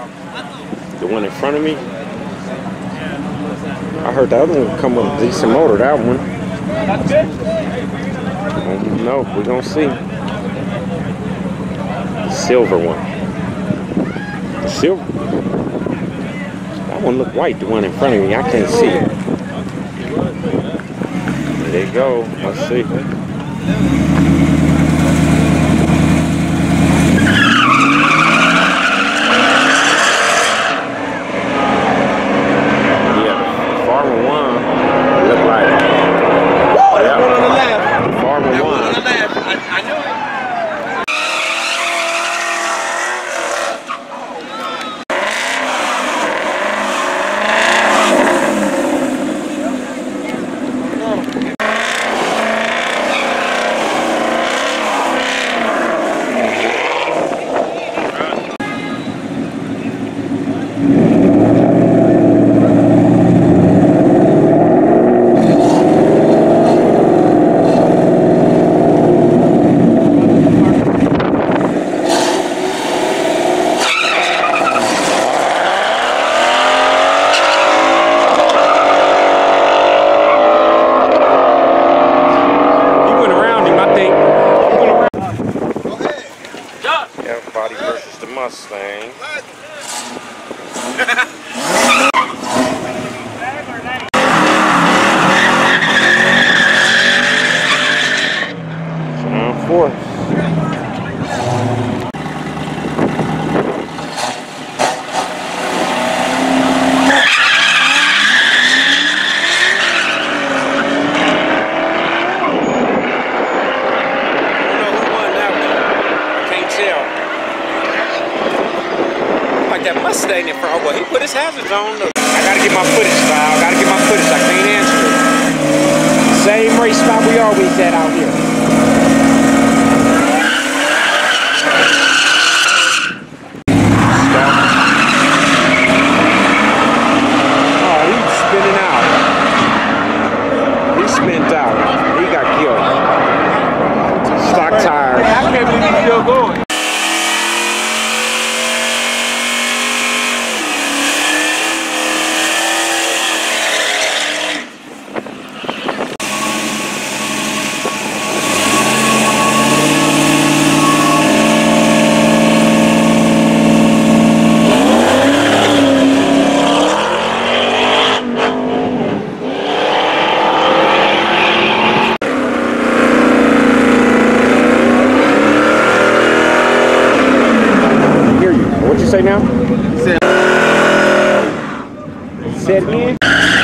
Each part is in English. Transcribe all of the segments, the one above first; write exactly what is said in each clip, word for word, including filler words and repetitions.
The one in front of me. I heard the other one come with a decent motor. That one. No, we're gonna see. The silver one. The silver. That one look white. The one in front of me, I can't see it. There you go. Let's see. Mustang. Channel four. That Mustang in front. Well, he put his hazards on. I gotta get my footage, style. Gotta get my footage. I can't answer it. Same race spot we always at out here. Stop. Oh, he's spinning out. He spent out. He got killed. Stock tires. I can't believe he's still going. Say now? Say it again?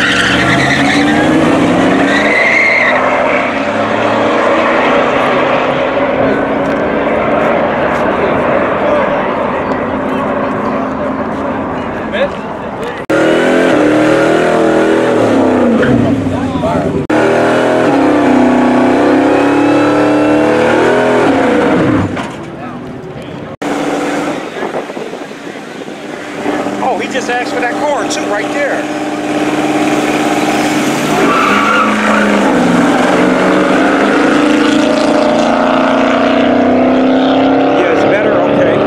Oh, he just asked for that car too, right there. Yeah, it's better? Okay.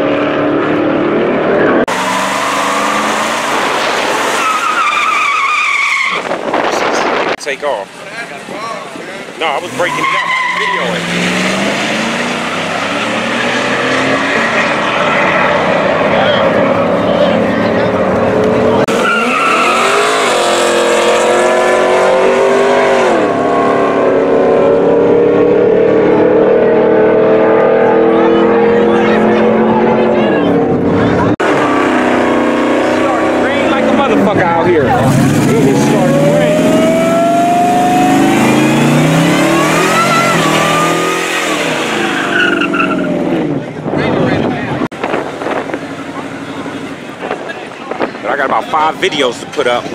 Take off. No, I was breaking it up. I didn't video it. Out here. It is starting to rain. But I got about five videos to put up.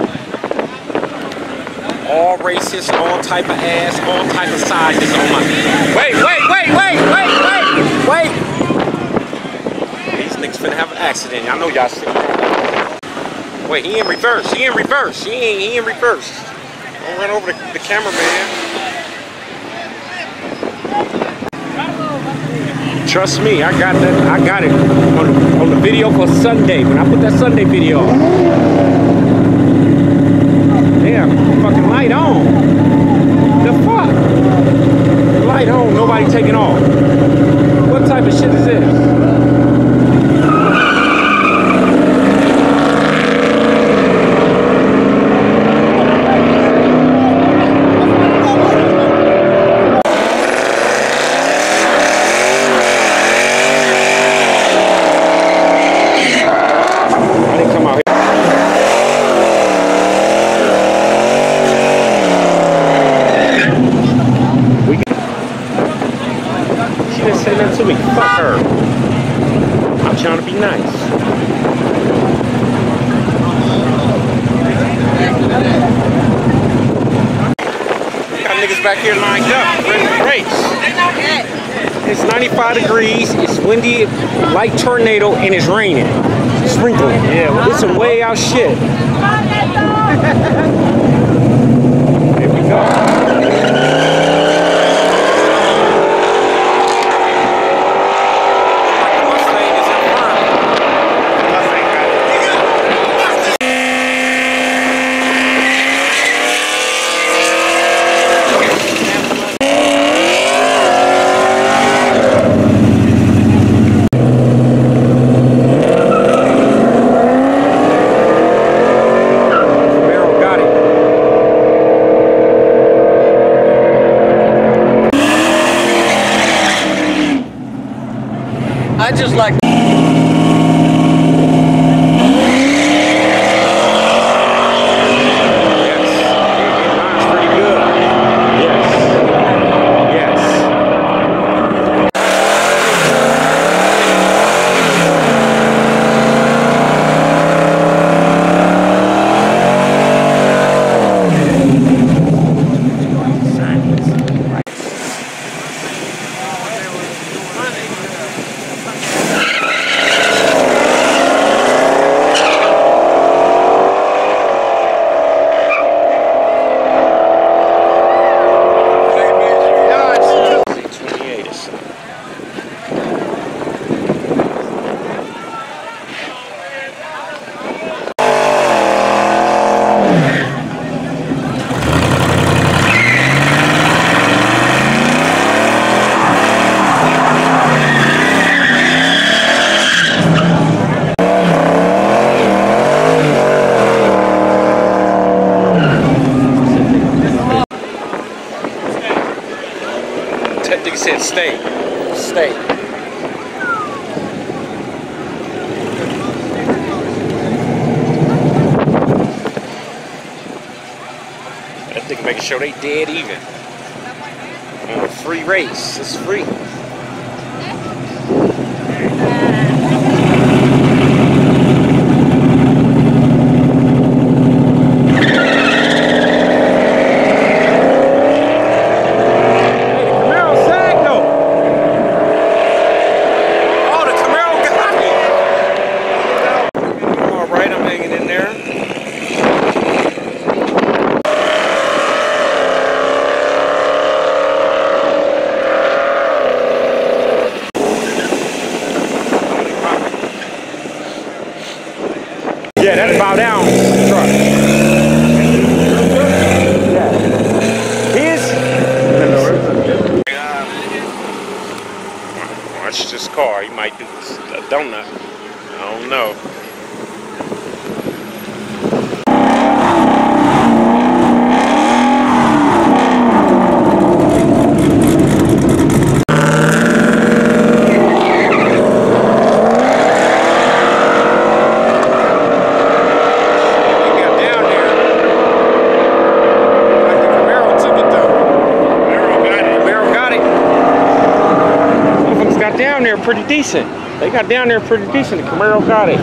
All races, all type of ass, all type of sizes on my. Wait, wait, wait, wait, wait, wait, wait! These niggas finna have an accident. I know y'all see. Wait, he in reverse. He in reverse. He ain't. He in reverse. Don't run over the, the cameraman. Trust me, I got that. I got it on the, on the video for Sunday. When I put that Sunday video on. Damn, fucking light on. The fuck? Light on, nobody taking off. What type of shit is this? To me, fuck her. I'm trying to be nice. Got niggas back here lined up, ready to race. It's ninety-five degrees, it's windy, light tornado, and it's raining. Sprinkling. Yeah, it's some way out shit. Here we go. I just like That nigga said stay. Stay. That nigga making sure they dead even. On a free race. It's free. Yeah, that's bow down truck. Yeah. His. Watch this car. He might do this. A donut. I don't know. Down there pretty decent. They got down there pretty decent. The Camaro got it.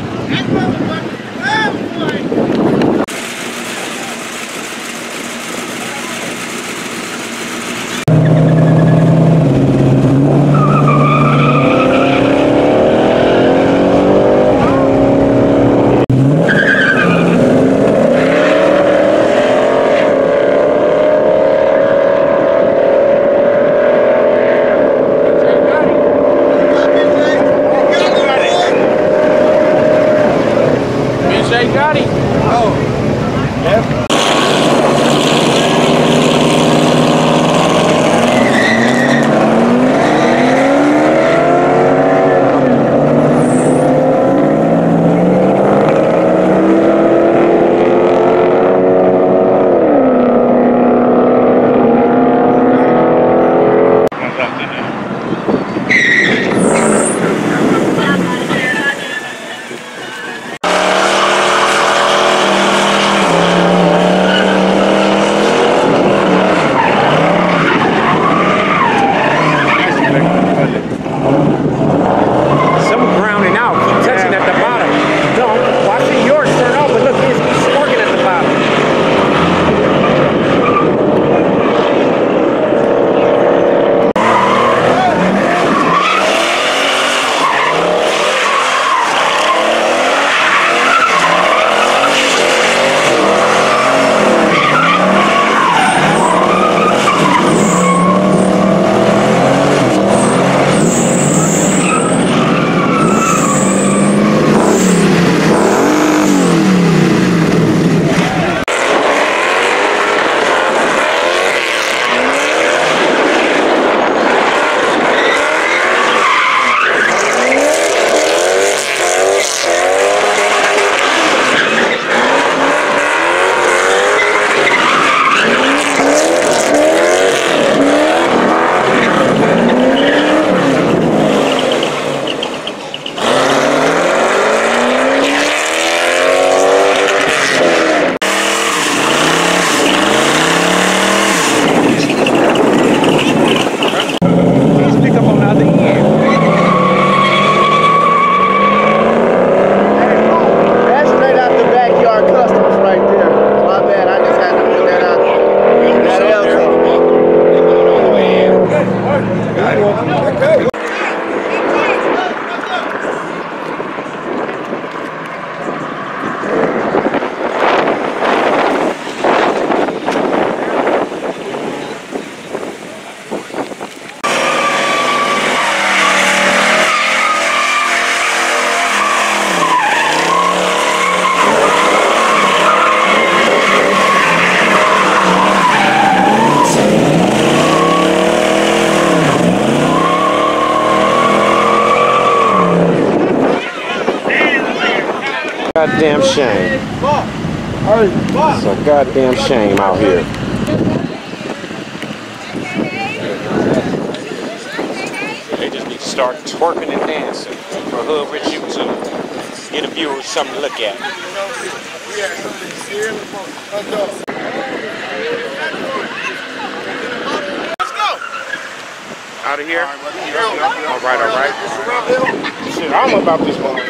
Goddamn shame. It's a goddamn shame out here. They just need to start twerking and dancing for Hood Rich YouTube. Get a viewer something to look at. Let's go. Out of here? All right, all right. Shit, I don't know about this one.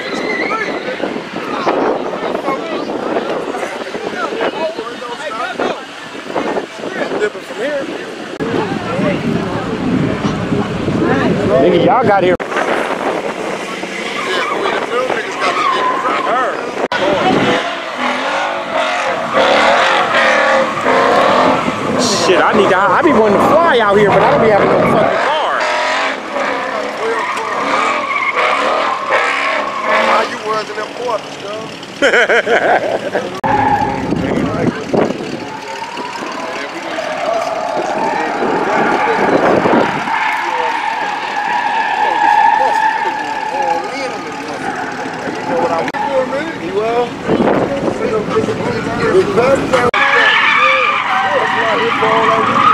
From here. Nigga, y'all got here. Shit, I need to, I be wanting to fly out here, but I don't be having no fucking car. How you was in them quarters, though?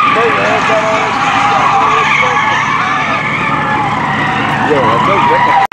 Yeah,